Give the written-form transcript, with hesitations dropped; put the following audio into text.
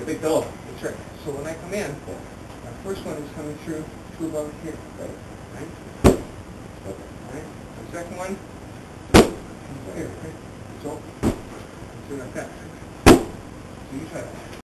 a big pillow. That's right. So when I come in, my first one is coming through about here. Right? Right? The second one comes here. Right? So, like that. So you try that.